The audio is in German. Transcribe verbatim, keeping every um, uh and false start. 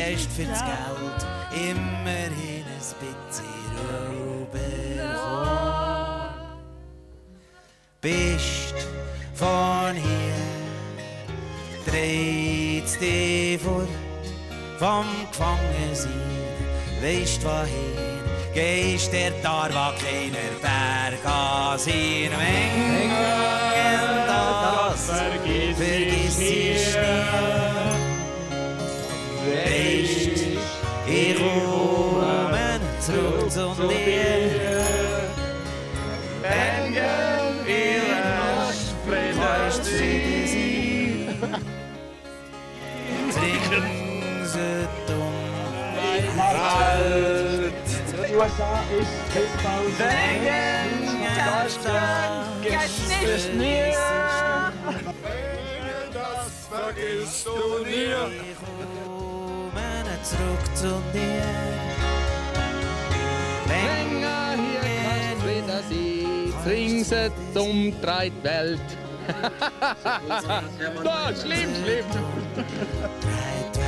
hast fürs Geld immerhin ein bisschen rübergekommen. Bist von hier, dreht's dich vor, vom Gefangensein, weisst wohin, gehst der Tarwa keiner Berg an sein. Mengen das, vergiss ich nie. Weisst, ich komme zurück zu dir. Wenn wir kannst zufrieden sein. Trinken sie dumm, halt. U S A ist Feldpause. Denken, das vergiss nie. Das vergisst du nie. Ich komme zurück zu dir. Länger hier kannst wieder sie trinken um die Welt. Da, schlimm, schlimm. Dreit